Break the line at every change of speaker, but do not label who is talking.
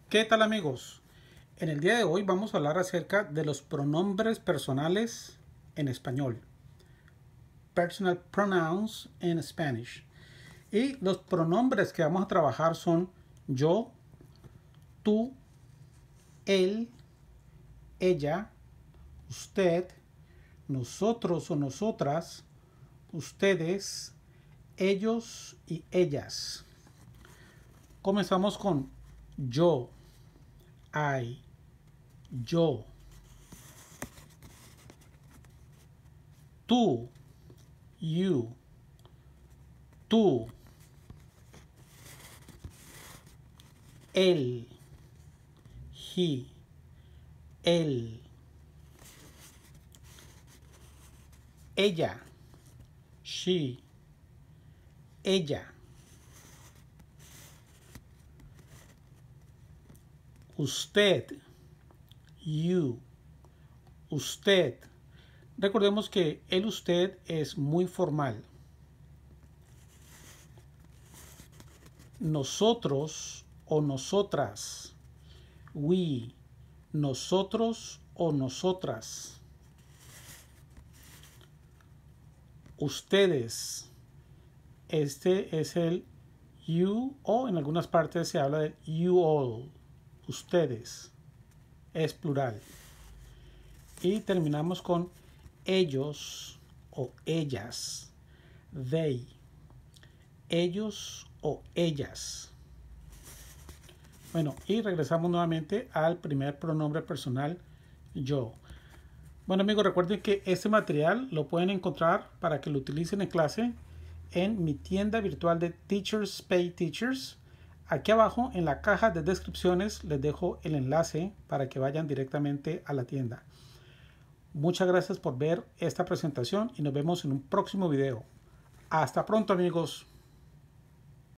¿Qué tal, amigos? En el día de hoy vamos a hablar acerca de los pronombres personales en español. Personal pronouns in Spanish. Y los pronombres que vamos a trabajar son yo, tú, él, ella, usted, nosotros o nosotras, ustedes, ellos y ellas. Comenzamos con yo, I, yo, tú, you, tú, él, he, él, ella, she, ella, usted, you, usted. Recordemos que el usted es muy formal. Nosotros o nosotras. We, nosotros o nosotras. Ustedes. Este es el you, o en algunas partes se habla de you all. Ustedes. Es plural. Y terminamos con ellos o ellas. They. Ellos o ellas. Bueno, y regresamos nuevamente al primer pronombre personal, yo. Bueno, amigos, recuerden que este material lo pueden encontrar para que lo utilicen en clase en mi tienda virtual de Teachers Pay Teachers. Aquí abajo en la caja de descripciones les dejo el enlace para que vayan directamente a la tienda. Muchas gracias por ver esta presentación y nos vemos en un próximo video. Hasta pronto, amigos.